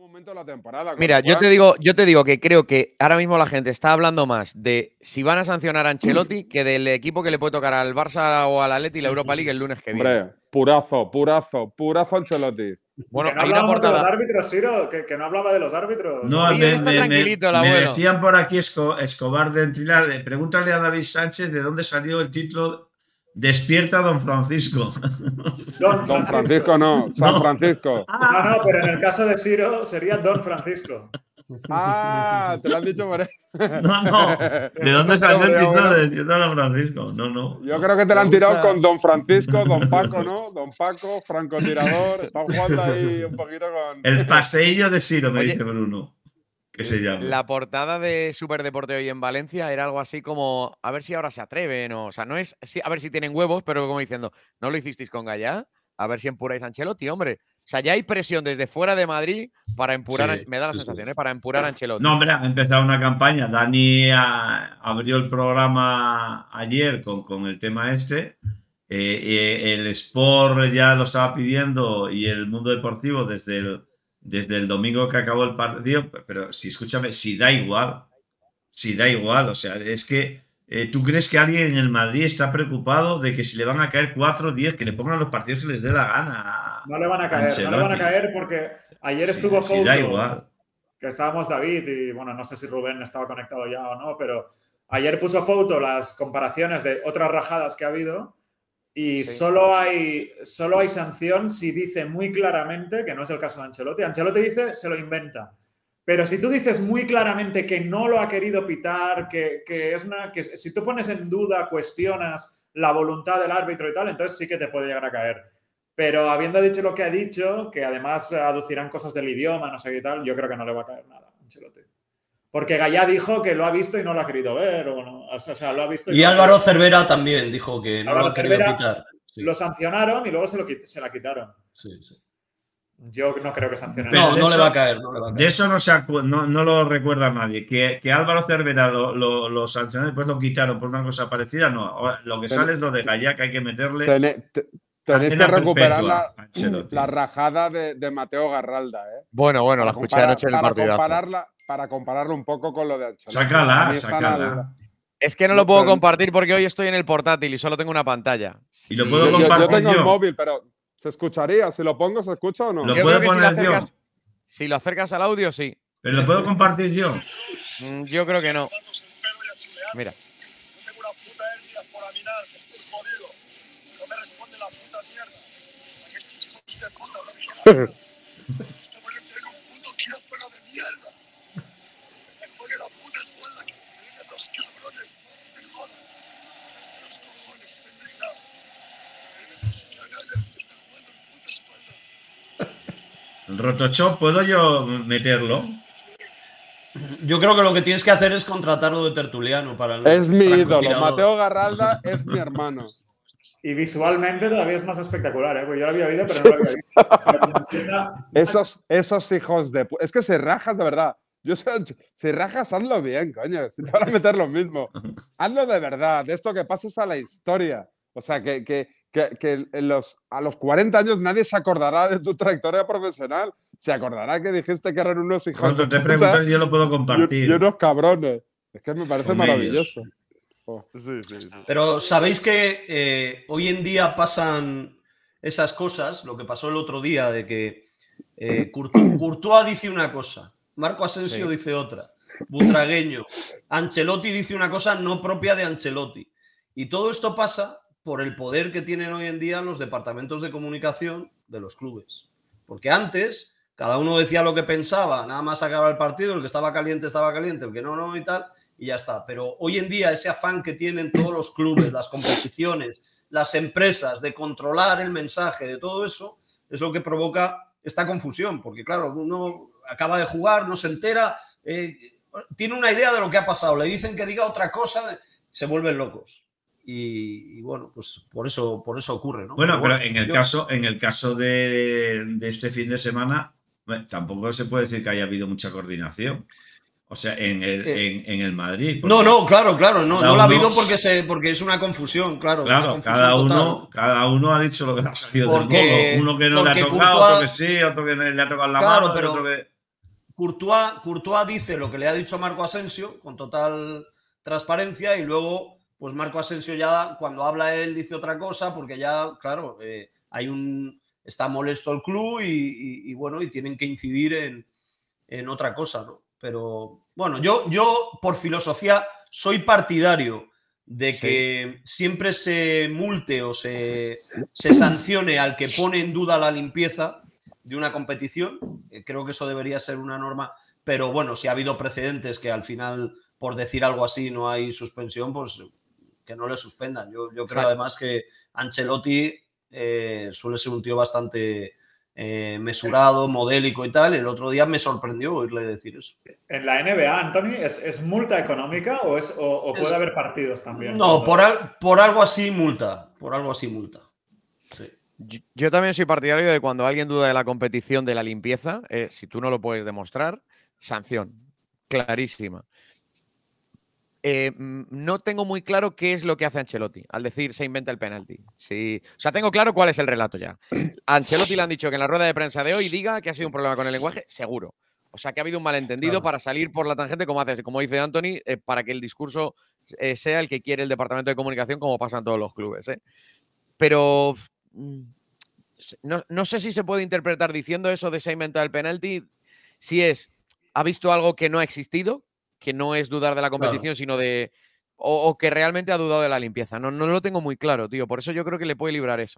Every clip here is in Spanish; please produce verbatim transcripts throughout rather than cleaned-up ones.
momento de la temporada. Mira, yo te digo, yo te digo que creo que ahora mismo la gente está hablando más de si van a sancionar a Ancelotti que del equipo que le puede tocar al Barça o al Atleti la Europa League el lunes que viene. Hombre, purazo, purazo, purazo Ancelotti. Bueno, que no hay una hablábamos portada. de los árbitros, Ciro, que, que no hablaba de los árbitros. No, Ellos me, está me, tranquilito, el me, me abuelo. decían por aquí Esco, Escobar de Entrilar, eh, pregúntale a David Sánchez de dónde salió el título Despierta Don Francisco. Don, Don Francisco no, San No. Francisco. No, no, pero en el caso de Ciro sería Don Francisco. Ah, te lo han dicho por ahí. No, no. ¿De dónde salió el título de Despierta Don Francisco? No, no. Yo creo que te lo han Me tirado gusta. con Don Francisco, Don Paco, ¿no? Don Paco, francotirador. Están jugando ahí un poquito con. El paseillo de Ciro, me Oye, dice Bruno. Que se llama. La portada de Superdeporte hoy en Valencia era algo así como a ver si ahora se atreven, o, o sea, no es si- a ver si tienen huevos, pero como diciendo, ¿no lo hicisteis con Gallá? A ver si empuráis a Ancelotti, hombre. O sea, ya hay presión desde fuera de Madrid para empurar, Sí, a- me da la sí, sensación, sí. ¿eh? Para empurar a Ancelotti. No, hombre, ha empezado una campaña. Dani ah, abrió el programa ayer con, con el tema este. Eh, eh, el Sport ya lo estaba pidiendo y el mundo deportivo desde el, desde el domingo que acabó el partido. Pero si escúchame, si da igual. Si da igual. O sea, es que eh, ¿tú crees que alguien en el Madrid está preocupado de que si le van a caer cuatro o diez, que le pongan los partidos que les dé la gana? No le van a caer, no le van a caer porque ayer Sí, estuvo sí, da Couto, igual. que estábamos David y bueno, no sé si Rubén estaba conectado ya o no, pero ayer puso foto las comparaciones de otras rajadas que ha habido y Sí. solo hay, solo hay sanción si dice muy claramente, que no es el caso de Ancelotti. Ancelotti dice, se lo inventa. Pero si tú dices muy claramente que no lo ha querido pitar, que, que es una. Que si tú pones en duda, cuestionas la voluntad del árbitro y tal, entonces sí que te puede llegar a caer. Pero habiendo dicho lo que ha dicho, que además aducirán cosas del idioma, no sé qué tal, yo creo que no le va a caer nada a Ancelotti. Porque Gallá dijo que lo ha visto y no lo ha querido ver, o, no, o sea, lo ha visto y, Y no Álvaro Cervera también dijo que no Álvaro lo ha querido Cervera pitar. Sí, lo sancionaron y luego se, lo, quit- se la quitaron. sí, sí. Yo no creo que sancionen. Pero No, de no le eso- va a caer, no le va a De caer. eso no, se acu- no, no lo recuerda nadie. Que, que Álvaro Cervera lo, lo, lo sancionó y después lo quitaron por una cosa parecida, no. Ahora, lo que Ten- sale es lo de Gallá, que hay que meterle. Tene- te- tenéis que cadena recuperar perpetua la, a Ancelotti. la rajada de, de Mateo Garralda, ¿eh? Bueno, bueno, Para la escuché comparar- anoche en el para partidazo. compararla, para compararlo un poco con lo de Ancelotti. Sácala, Para mí están sácala. al- Es que no No, lo puedo pero- compartir porque hoy estoy en el portátil y solo tengo una pantalla. Y lo puedo Yo, yo- yo compartir tengo el yo. móvil, pero ¿se escucharía? Si lo pongo, ¿se escucha o no? Lo Yo puedo creo que si lo, poner yo. acercas, si lo acercas al audio, sí. Pero lo puedo compartir yo. Mm, Yo creo que no. Mira. No tengo una puta hernia por aminar, que estoy jodido. No me responde la puta mierda. ¿A qué estos hijos de puta no digan? Estamos en un puto quirófano de mierda. Me jode la puta espalda que me vengan los cabrones. Me jodan. Desde los cojones, de verdad. Me vienen los canallas y me están jugando en puta espalda. El Rotoshop, ¿puedo yo meterlo? Yo creo que lo que tienes que hacer es contratarlo de tertuliano para el Es mi ídolo. francotirador. Mateo Garralda es mi hermano. Y visualmente todavía es más espectacular, ¿eh? Porque yo lo había oído, pero no lo había visto. Pero como empieza- Esos, esos hijos de... pu- Es que se rajas de verdad. Yo sé, si rajas, hazlo bien, coño. Si te van a meter lo mismo. Hazlo de verdad. De esto que pases a la historia. O sea, que, que, que, que en los, a los cuarenta años nadie se acordará de tu trayectoria profesional. Se acordará que dijiste que eran unos hijos Cuando de te puta preguntas, yo lo puedo y, compartir. y unos cabrones. Es que me parece Con maravilloso. ellos. Oh. Sí, sí, sí. Pero sabéis que eh, hoy en día pasan esas cosas, lo que pasó el otro día de que eh, Courtois, Courtois dice una cosa, Marco Asensio Sí. dice otra, Butragueño, Ancelotti dice una cosa no propia de Ancelotti. Y todo esto pasa por el poder que tienen hoy en día los departamentos de comunicación de los clubes. Porque antes cada uno decía lo que pensaba, nada más acababa el partido, el que estaba caliente estaba caliente, el que no, no y tal, y ya está. Pero hoy en día ese afán que tienen todos los clubes, las competiciones, las empresas de controlar el mensaje de todo eso, es lo que provoca esta confusión. Porque claro, uno acaba de jugar, no se entera, eh, tiene una idea de lo que ha pasado, le dicen que diga otra cosa, se vuelven locos. Y, y bueno, pues por eso, por eso ocurre, ¿no? Bueno, pero bueno, en el yo- caso, en el caso de, de este fin de semana, bueno, tampoco se puede decir que haya habido mucha coordinación. O sea, en el, Eh, en, en el Madrid. No, porque, no, claro, claro, no, cada no la ha uno- habido porque, se, porque es una confusión, claro. una Claro, confusión cada total. uno, cada uno ha dicho lo que le ha salido Porque- del modo. Uno que no le ha porque tocado, Courtois- otro que sí, otro que le ha tocado la Claro, mano, pero- otro que... Courtois, Courtois dice lo que le ha dicho Marco Asensio con total transparencia y luego, pues Marco Asensio ya cuando habla él dice otra cosa porque ya, claro, eh, hay un está molesto el club y, y, y bueno, y tienen que incidir en, en otra cosa, ¿no? Pero bueno, yo, yo por filosofía soy partidario de que sí. siempre se multe o se, se sancione al que pone en duda la limpieza de una competición. Creo que eso debería ser una norma, pero bueno, si ha habido precedentes que al final, por decir algo así, no hay suspensión, pues que no le suspendan. Yo, yo creo además que Ancelotti eh, suele ser un tío bastante eh, mesurado, modélico y tal. El otro día me sorprendió oírle decir eso. ¿En la N B A, Anthony, es, es multa económica o, es, o, o puede haber partidos también? No, por, al, por algo así multa. Por algo así multa. Sí. Yo, yo también soy partidario de cuando alguien duda de la competición, de la limpieza, eh, si tú no lo puedes demostrar, sanción. Clarísima. Eh, no tengo muy claro qué es lo que hace Ancelotti al decir se inventa el penalti. Sí, o sea, tengo claro cuál es el relato ya. A Ancelotti le han dicho que en la rueda de prensa de hoy diga que ha sido un problema con el lenguaje, seguro. O sea, que ha habido un malentendido claro. para salir por la tangente, como hace, como dice Anthony, eh, para que el discurso eh, sea el que quiere el departamento de comunicación, como pasa en todos los clubes. ¿eh? Pero no, no sé si se puede interpretar diciendo eso de se ha inventado el penalti, si es, ha visto algo que no ha existido, que no es dudar de la competición, claro. sino de... O, o que realmente ha dudado de la limpieza. No, no lo tengo muy claro, tío. Por eso yo creo que le puede librar eso.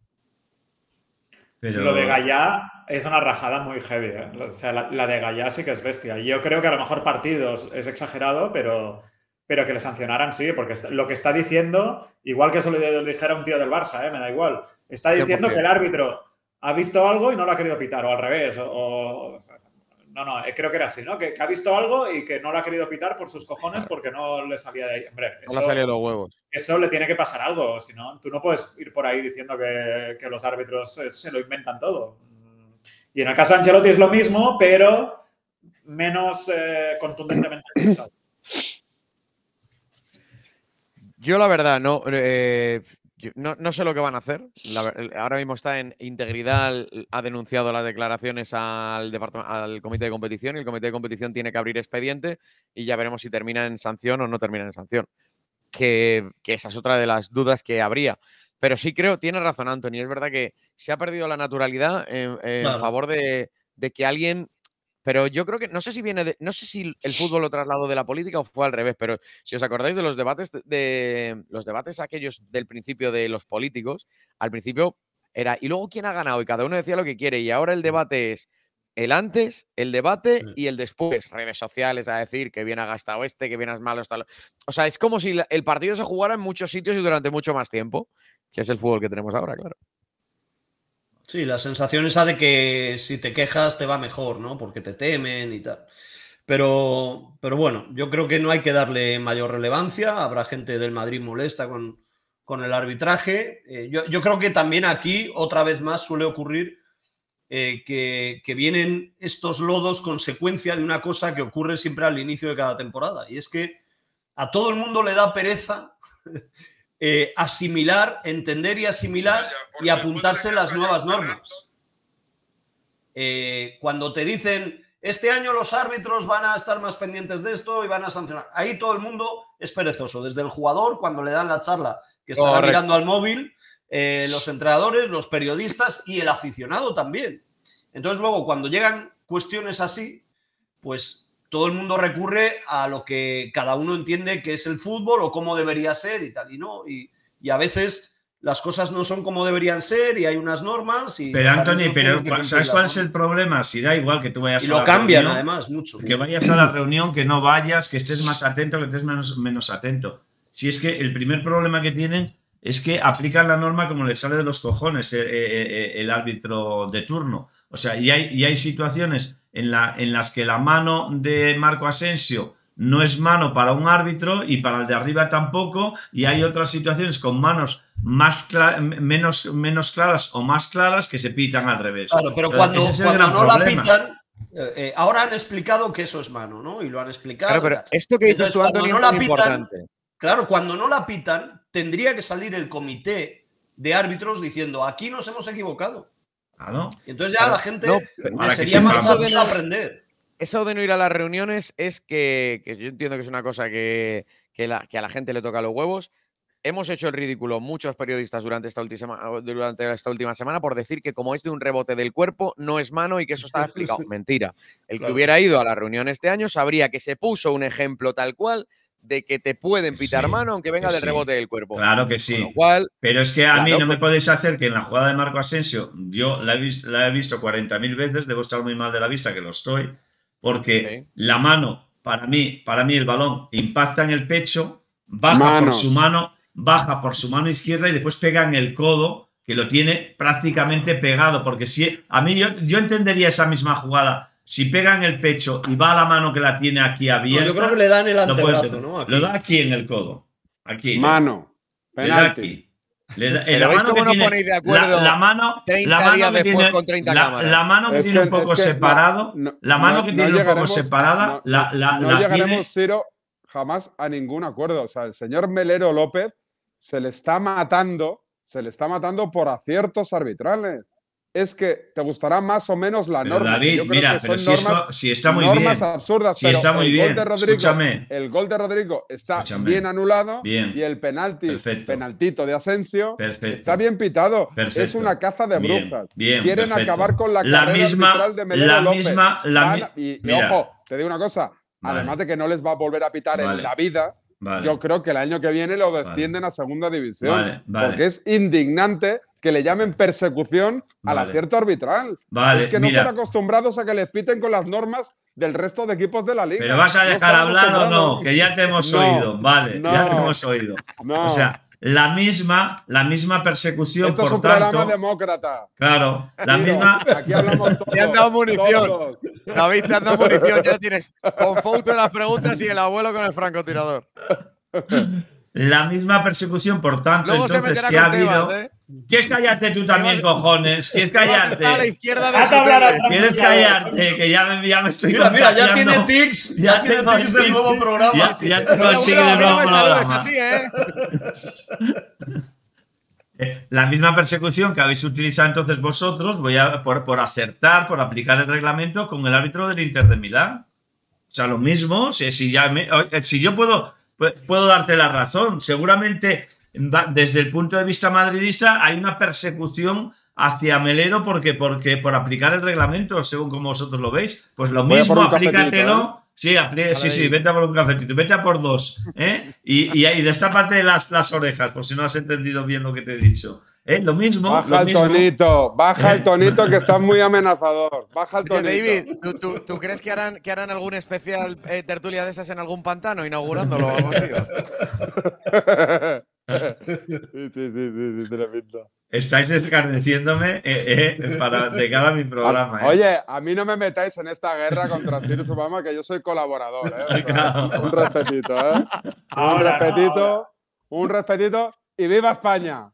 Pero... Lo de Gallá es una rajada muy heavy. ¿eh? O sea, la, la de Gallá sí que es bestia. Yo creo que a lo mejor partidos es exagerado, pero, pero que le sancionaran sí, porque lo que está diciendo, igual que eso le dijera un tío del Barça, ¿eh? me da igual. Está diciendo que el árbitro ha visto algo y no lo ha querido pitar, o al revés, o... o No, no, creo que era así, ¿no? Que, que ha visto algo y que no lo ha querido pitar por sus cojones porque no le salía de ahí. Hombre, eso, no le salía de los huevos. Eso le tiene que pasar algo, si no, tú no puedes ir por ahí diciendo que, que los árbitros se, se lo inventan todo. Y en el caso de Ancelotti es lo mismo, pero menos eh, contundentemente pensado. Yo la verdad no... Eh... No, no sé lo que van a hacer. La, ahora mismo está en integridad, ha denunciado las declaraciones al, al comité de competición y el comité de competición tiene que abrir expediente y ya veremos si termina en sanción o no termina en sanción. Que, que esa es otra de las dudas que habría. Pero sí creo, tiene razón Anthony, es verdad que se ha perdido la naturalidad en, en claro. favor de, de que alguien... Pero yo creo que, no sé si viene de, no sé si el fútbol lo trasladó de la política o fue al revés, pero si os acordáis de los debates de, de los debates aquellos del principio de los políticos, al principio era, ¿y luego quién ha ganado? Y cada uno decía lo que quiere, y ahora el debate es el antes, el debate sí. y el después. Redes sociales a decir que bien ha gastado este, que bien has malo está. O sea, es como si el partido se jugara en muchos sitios y durante mucho más tiempo, que es el fútbol que tenemos ahora, claro. Sí, la sensación esa de que si te quejas te va mejor, ¿no? Porque te temen y tal. Pero, pero bueno, yo creo que no hay que darle mayor relevancia. Habrá gente del Madrid molesta con, con el arbitraje. Eh, yo, yo creo que también aquí, otra vez más, suele ocurrir eh, que, que vienen estos lodos consecuencia de una cosa que ocurre siempre al inicio de cada temporada. Y es que a todo el mundo le da pereza... Eh, asimilar, entender y asimilar y apuntarse las nuevas normas. Eh, cuando te dicen, este año los árbitros van a estar más pendientes de esto y van a sancionar. Ahí todo el mundo es perezoso. Desde el jugador, cuando le dan la charla, que estará Correcto. mirando al móvil, eh, los entrenadores, los periodistas y el aficionado también. Entonces luego, cuando llegan cuestiones así, pues... todo el mundo recurre a lo que cada uno entiende que es el fútbol o cómo debería ser y tal, y no. Y, y a veces las cosas no son como deberían ser y hay unas normas. Y pero Anthony, pero ¿sabes cuál es el problema? Si da igual que tú vayas y a la lo cambian reunión, además mucho. Que vayas a la reunión, que no vayas, que estés más atento, que estés menos, menos atento. Si es que el primer problema que tienen es que aplican la norma como les sale de los cojones el, el, el árbitro de turno. O sea, y hay, y hay situaciones en, la, en las que la mano de Marco Asensio no es mano para un árbitro y para el de arriba tampoco, y hay otras situaciones con manos más menos, menos claras o más claras que se pitan al revés. Claro, pero cuando, cuando no problema. la pitan, eh, ahora han explicado que eso es mano, ¿no? Y lo han explicado. Claro, pero esto que dices tú, Antonio, no la es pitan, importante. Claro, cuando no la pitan, tendría que salir el comité de árbitros diciendo, aquí nos hemos equivocado. Claro. Y entonces ya claro. la gente no, le sería más fácil aprender. eso de no ir a las reuniones es que, que yo entiendo que es una cosa que, que, la, que a la gente le toca los huevos. Hemos hecho el ridículo muchos periodistas durante esta, última, durante esta última semana por decir que como es de un rebote del cuerpo, no es mano y que eso está explicado. Mentira. El Claro. que hubiera ido a la reunión este año sabría que se puso un ejemplo tal cual de que te pueden pitar Sí, mano aunque venga que del sí. rebote del cuerpo. Claro que Con sí. lo cual, Pero es que a mí Claro, no me pues- podéis hacer que en la jugada de Marco Asensio, yo la he, vis- la he visto cuarenta mil veces, debo estar muy mal de la vista, que lo estoy, porque Sí. la mano, para mí, para mí el balón impacta en el pecho, baja Mano. por su mano, baja por su mano izquierda y después pega en el codo, que lo tiene prácticamente pegado, porque si a mí yo, yo entendería esa misma jugada. Si pega en el pecho y va a la mano que la tiene aquí No, abierta, yo creo que le dan el lo puede antebrazo, entender. ¿no? Aquí. Lo da aquí en el codo. Aquí. Mano. Le da Penalti. aquí. Le da- en Pero la ¿veis mano cómo que nos tiene- ponéis de acuerdo la, la mano, treinta la mano días que después tiene, con treinta la, cámaras? la mano que Es tiene que- un poco es que separado, no- no- la mano no- que no tiene un poco llegaremos- separada, no- la, la, no la llegaremos, tiene. Ciro, jamás a ningún acuerdo. O sea, el señor Melero López se le está matando, se le está matando por aciertos arbitrales. Es que te gustará más o menos la Pero norma. que David, yo creo mira, que pero son si, normas, eso, si está muy normas bien. absurdas. Si pero está muy el bien, Gol de Rodrigo, escúchame. el gol de Rodrigo está Escúchame. bien anulado Bien. y el penalti, Perfecto. penaltito de Asensio, Perfecto. está bien pitado. Perfecto. Es una caza de Bien, brujas. bien, Quieren perfecto. acabar con la, La carrera misma- arbitral de Melero la López. misma- la Van mi- a- y, y mira. ojo, te digo una cosa. Vale. Además de que no les va a volver a pitar Vale. en la vida, Vale. yo creo que el año que viene lo descienden a segunda división. Vale, vale. Porque es indignante que le llamen persecución al Vale. acierto arbitral. Vale, es que no mira. están acostumbrados a que les piten con las normas del resto de equipos de la liga. Pero vas a No dejar están hablar o no, acostumbrados. que ya te hemos No, oído. Vale, ya no, te hemos oído. No. O sea, la misma, la misma persecución, Esto es por un programa tanto. demócrata. Claro, la Ciro, misma. Aquí hablamos todos. Te han dado munición. todos. David, te han dado munición, ya tienes con Fouto en las preguntas y el abuelo con el francotirador. La misma persecución, por tanto, Luego se entonces, meterá que ha con habido. Tebas, ¿eh? ¿Quieres callarte tú también, vas- cojones? ¿Quieres Vas a estar a la callarte? izquierda de Haz su hablar a tele. Fran- ¿Quieres callarte? Que ya me, ya me estoy Mira, mira, ya contagiando. tiene tics. Ya Ya tiene tengo tics del tics, nuevo sí, programa. Ya, ya tengo el Abuelo, tic a del mí no nuevo me saludes programa. así, ¿eh? Eh, La misma persecución que habéis utilizado entonces vosotros, voy a por, por acertar, por aplicar el reglamento con el árbitro del Inter de Milán. O sea, lo mismo, si, si, ya me- eh, si yo puedo, pu- puedo darte la razón, seguramente va- desde el punto de vista madridista hay una persecución hacia Melero porque, porque por aplicar el reglamento, según como vosotros lo veis, pues lo Voy a mismo, por un cafetito, aplícatelo. Sí, apli- sí, sí, vete a por un cafetito, vete a por dos. ¿eh? Y, y, y de esta parte de las, las orejas, por si no has entendido bien lo que te he dicho. ¿eh? Lo mismo. Baja lo el mismo. tonito, baja el tonito que está muy amenazador. Baja el Oye, tonito. David, ¿tú, tú, tú crees que harán, que harán algún especial eh, tertulia de esas en algún pantano inaugurándolo o algo así? sí, sí, sí, sí, sí, te lo pinto. Estáis escarneciéndome eh, eh, para, de cada mi programa. ¿eh? Oye, a mí no me metáis en esta guerra contra Cyrus Obama, que yo soy colaborador, ¿eh? O sea, Claro. un respetito, ¿eh? Un Ahora no, respetito, ahora. un respetito y ¡viva España!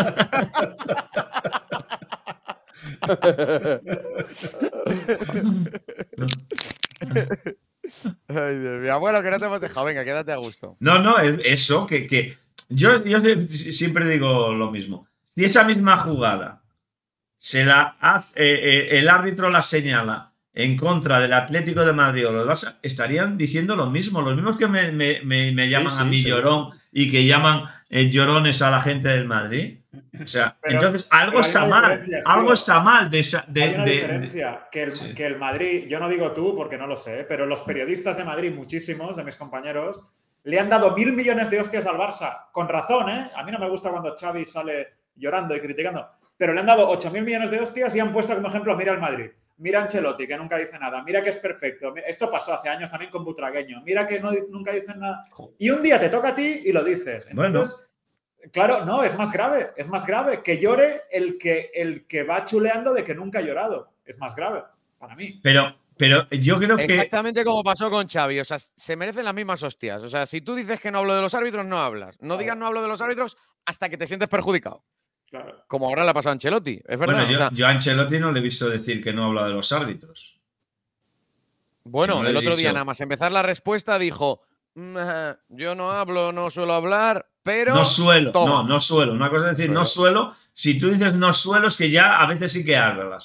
Ay, Dios mío. Abuelo, que no te hemos dejado. Venga, quédate a gusto. No, no, es- eso, que, que yo, yo siempre digo lo mismo. Si esa misma jugada se la hace, eh, eh, el árbitro la señala en contra del Atlético de Madrid o del Barça, estarían diciendo lo mismo. Los mismos que me, me- me- me llaman sí, a mí sí. llorón y que llaman eh, llorones a la gente del Madrid. O sea, Pero- entonces algo pero hay está una mal. diferencia, sí, Algo ¿no? está mal de esa. De, Hay una de- diferencia, que, el, sí. que el Madrid, yo no digo tú porque no lo sé, pero los periodistas de Madrid, muchísimos de mis compañeros, le han dado mil millones de hostias al Barça, con razón, ¿eh? A mí no me gusta cuando Xavi sale llorando y criticando, pero le han dado ocho mil millones de hostias y han puesto como ejemplo, mira el Madrid, mira a Ancelotti, que nunca dice nada, mira que es perfecto, mira- esto pasó hace años también con Butragueño, mira que no, nunca dicen nada, y un día te toca a ti y lo dices. Entonces, claro, no, es más grave, es más grave que llore el que, el que va chuleando de que nunca ha llorado. Es más grave, para mí. Pero, pero yo creo que. Exactamente como pasó con Xavi. O sea, se merecen las mismas hostias. O sea, si tú dices que no hablo de los árbitros, no hablas. No digas no hablo de los árbitros hasta que te sientes perjudicado. Claro. Como ahora le ha pasado a Ancelotti. Es verdad. Bueno, yo, O sea, yo a Ancelotti no le he visto decir que no habla de los árbitros. bueno, no le he el otro día dicho. nada más empezar la respuesta dijo, "Mm, ajá, yo no hablo, no suelo hablar, pero No suelo, toma". no, no suelo. Una cosa es decir, no Pero- suelo. Si tú dices no suelo, es que ya a veces sí que hablas.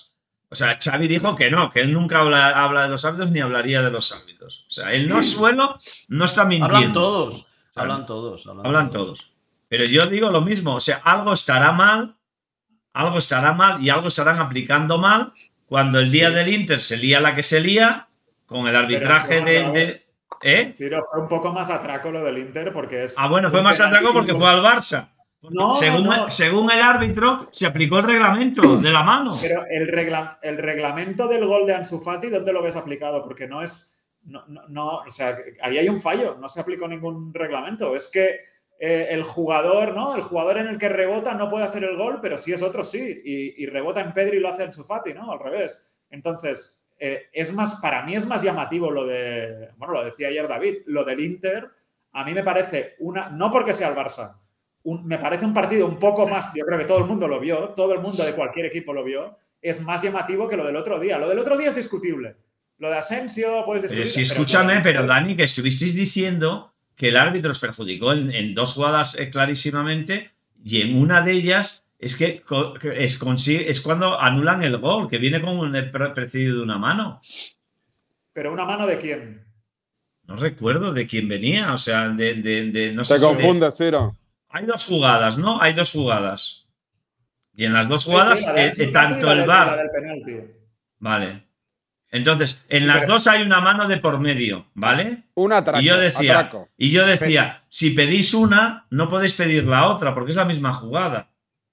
O sea, Xavi dijo que no, que él nunca habla, habla de los árbitros ni hablaría de los árbitros. O sea, él no suelo, no está mintiendo. Hablan todos, O sea, hablan todos. Hablan, hablan todos. Pero yo digo lo mismo, o sea, algo estará mal, algo estará mal y algo estarán aplicando mal cuando el día del Inter se lía la que se lía con el arbitraje de... de ¿eh? Sí, no, fue un poco más atraco lo del Inter porque es... Ah, bueno, fue un más penalti atraco porque sin- fue al Barça. No, según, no, no. según el árbitro, se aplicó el reglamento de la mano. Pero el, regla- el reglamento del gol de Ansu Fati, ¿dónde lo ves aplicado? Porque no es... No, no, no, o sea, ahí hay un fallo, no se aplicó ningún reglamento. Es que eh, el jugador, ¿no? El jugador en el que rebota no puede hacer el gol, pero si es otro sí. Y, y rebota en Pedri y lo hace Ansu Fati, ¿no? Al revés. Entonces, eh, es más, para mí es más llamativo lo de... Bueno, lo decía ayer David, lo del Inter, a mí me parece una... No porque sea el Barça, Un, me parece un partido un poco más, yo creo que todo el mundo lo vio, todo el mundo de cualquier equipo lo vio, es más llamativo que lo del otro día. Lo del otro día es discutible. Lo de Asensio, puedes discutir. Pero sí, escúchame, pero, pero Dani, que estuvisteis diciendo que el árbitro os perjudicó en, en dos jugadas eh, clarísimamente y en una de ellas es que es, es cuando anulan el gol, que viene con un precedido de una mano. ¿Pero una mano de quién? No recuerdo de quién venía, o sea, de... de, de no Te sé confundes, si de... Ciro. Hay dos jugadas, ¿no? Hay dos jugadas. Y en las dos jugadas, sí, sí, eh, eh, tanto el V A R. Vale. Entonces, en sí, las pero... dos hay una mano de por medio, ¿vale? Un atraco. Y yo decía, atraco. y yo decía, si pedís una, no podéis pedir la otra, porque es la misma jugada.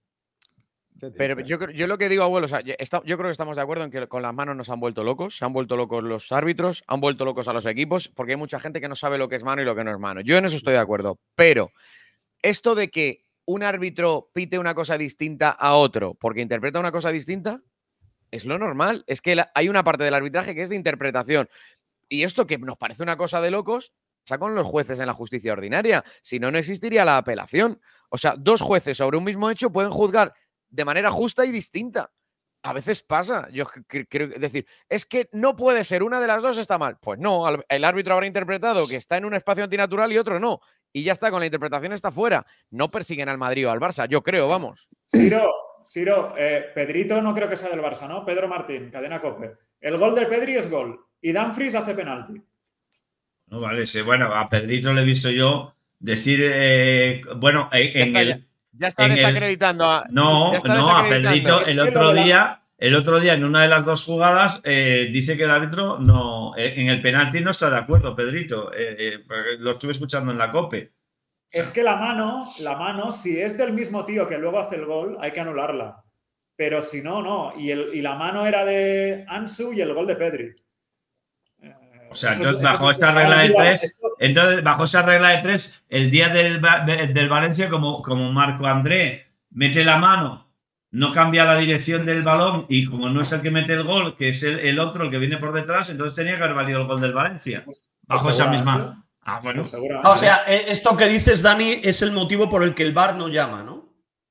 Pero yo, yo lo que digo, abuelo, o sea, yo, está, yo creo que estamos de acuerdo en que con las manos nos han vuelto locos, se han vuelto locos los árbitros, han vuelto locos a los equipos, porque hay mucha gente que no sabe lo que es mano y lo que no es mano. Yo en eso estoy de acuerdo, pero esto de que un árbitro pite una cosa distinta a otro porque interpreta una cosa distinta es lo normal. Es que la, hay una parte del arbitraje que es de interpretación. Y esto que nos parece una cosa de locos, está con los jueces en la justicia ordinaria. Si no, no existiría la apelación. O sea, dos jueces sobre un mismo hecho pueden juzgar de manera justa y distinta. A veces pasa. Yo creo decir, es que no puede ser, una de las dos está mal. Pues no, el árbitro habrá interpretado que está en un espacio antinatural y otro no. Y ya está, con la interpretación está fuera. No persiguen al Madrid o al Barça, yo creo, vamos. Ciro, Ciro, eh, Pedrito no creo que sea del Barça, ¿no? Pedro Martín, Cadena COPE. El gol de Pedri es gol y Dumfries hace penalti. No, vale, sí, bueno, a Pedrito le he visto yo decir, eh, bueno, en, ya está, el... Ya, ya está desacreditando el, a... No, ya está no, a Pedrito el otro la... día... El otro día, en una de las dos jugadas, eh, dice que el árbitro no. Eh, en el penalti no está de acuerdo, Pedrito. Eh, eh, lo estuve escuchando en la COPE. Es que la mano, la mano, si es del mismo tío que luego hace el gol, hay que anularla. Pero si no, no. Y, el, y la mano era de Ansu y el gol de Pedri. Eh, o sea, eso entonces, es, bajo eso esta regla de tres, esto... entonces, bajo esa regla de tres, el día del, del Valencia, como, como Marco André mete la mano, no cambia la dirección del balón y como no es el que mete el gol, que es el, el otro, el que viene por detrás, entonces tenía que haber valido el gol del Valencia. Pues, bajo pues esa misma... Ah, bueno. Pues ah, o sea, esto que dices, Dani, es el motivo por el que el V A R no llama, ¿no?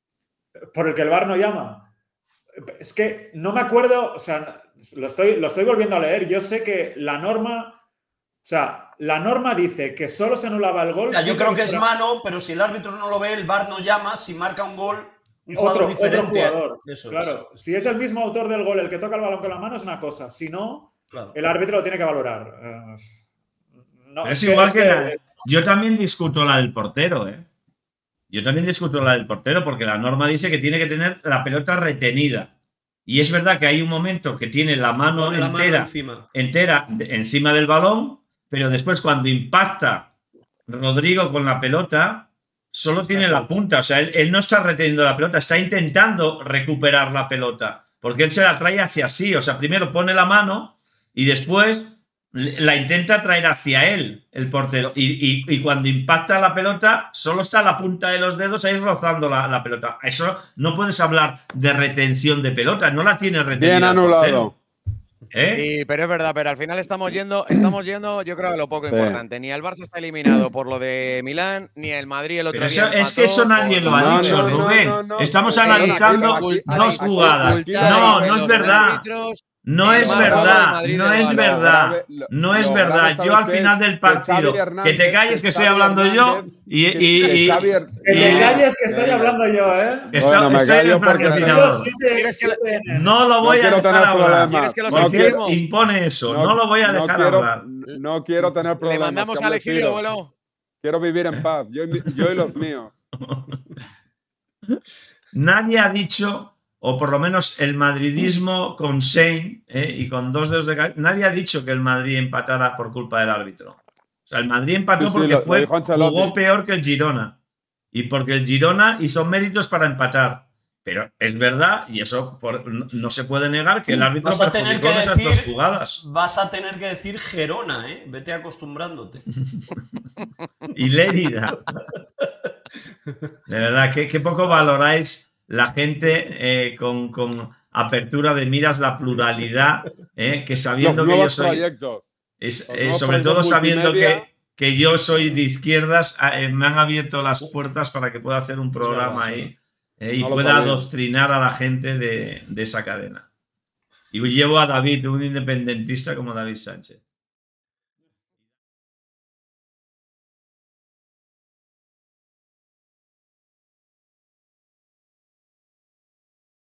Por el que el V A R no llama. Es que no me acuerdo, o sea, lo estoy, lo estoy volviendo a leer. Yo sé que la norma, o sea, la norma dice que solo se anulaba el gol. O sea, yo creo que es mano, pero si el árbitro no lo ve, el V A R no llama. Si marca un gol, un jugador otro, diferente. Otro jugador. Eso claro, es. Si es el mismo autor del gol el que toca el balón con la mano es una cosa. Si no, claro. El árbitro lo tiene que valorar. Uh, no, es, es igual que, que la, es... yo también discuto la del portero, ¿eh? Yo también discuto la del portero porque la norma dice que tiene que tener la pelota retenida. Y es verdad que hay un momento que tiene la mano la entera, mano encima. entera encima del balón, pero después cuando impacta Rodrigo con la pelota, solo está tiene la punta. O sea, él, él no está reteniendo la pelota, está intentando recuperar la pelota. Porque él se la trae hacia sí. O sea, primero pone la mano y después la intenta traer hacia él, el portero. Y, y, y cuando impacta la pelota, solo está la punta de los dedos ahí rozando la, la pelota. Eso no puedes hablar de retención de pelota, no la tiene retenida. Bien anulado. ¿Eh? Sí, pero es verdad, pero al final estamos yendo, estamos yendo, yo creo, a lo poco sí. importante. Ni el Barça está eliminado por lo de Milán, ni el Madrid el otro pero día. Eso, es que eso nadie lo ha no, dicho, no, Rubén. No, no, no, Estamos no, analizando aquí, aquí, dos aquí, jugadas. aquí, no, aquí, no es verdad. Árbitros, No El es más guapo del verdad, Madrid no de es los- verdad, grave- lo- no es lo verdad. grave, Yo ¿sabes al qué? final del Que partido, Xavi Hernández- que te calles que estoy Xavi hablando yo Hernández- y, que- y- que y- Xavi Her- Que te y- calles que estoy Venga. hablando yo, ¿eh? estoy, Bueno, me estoy en el callo porque- francotirador. ¿Quieres que la- No lo voy No a quiero dejar tener hablar. problemas. ¿Quieres que los No quiero- exiliemos? Impone eso, no, lo voy a no dejar quiero- hablar. No quiero tener ¿Le problemas. mandamos que al hable exilio, Ciro. abuelo? Quiero vivir en paz, yo y, mi- yo y los míos. Nadie ha dicho, o por lo menos el madridismo con Shane eh, y con dos dedos de ca- nadie ha dicho que el Madrid empatara por culpa del árbitro. O sea, el Madrid empató Sí, sí, porque lo- lo fue, dijo Ancelotti. jugó peor que el Girona. Y porque el Girona hizo méritos para empatar. Pero es verdad, y eso por- no, no se puede negar, que el árbitro Vas a tener perjudicó que en esas dos decir- jugadas. Vas a tener que decir Gerona, ¿eh? Vete acostumbrándote. Y Lérida. De verdad, qué, qué poco valoráis la gente eh, con, con apertura de miras, la pluralidad, eh, que Los sabiendo que yo nuevos soy... proyectos. Es, Los eh, nuevos sobre todo proyectos sabiendo multimedia. que, que yo soy de izquierdas, eh, me han abierto las puertas para que pueda hacer un programa verdad, ahí eh, y No lo pueda sabéis. adoctrinar a la gente de, de esa cadena. Y llevo a David, un independentista como David Sánchez.